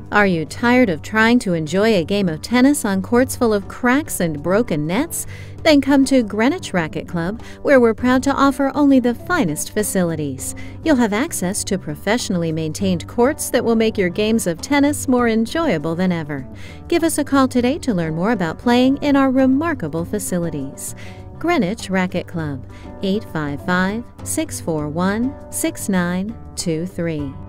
Are you tired of trying to enjoy a game of tennis on courts full of cracks and broken nets? Then come to Greenwich Racquet Club, where we're proud to offer only the finest facilities. You'll have access to professionally maintained courts that will make your games of tennis more enjoyable than ever. Give us a call today to learn more about playing in our remarkable facilities. Greenwich Racquet Club, 855-641-6923.